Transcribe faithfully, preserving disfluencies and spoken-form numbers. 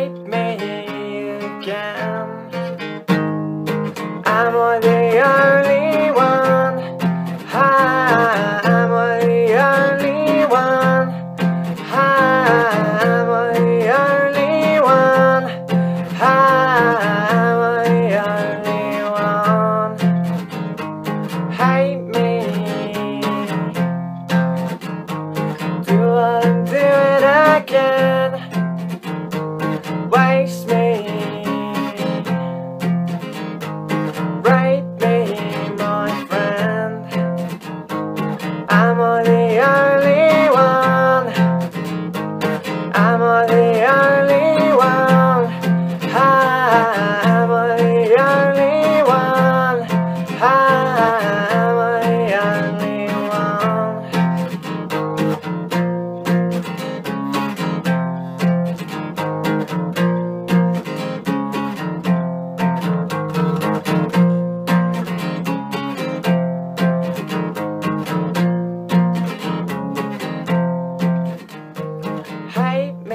hate me again. I'm the only one. I'm the only one. I'm the only one. I'm the only one. Hate me. Do I do it again? Waste me. Rape me, my friend. I'm the only one. I'm the only one. I'm the only one. I'm the only one. Hate me.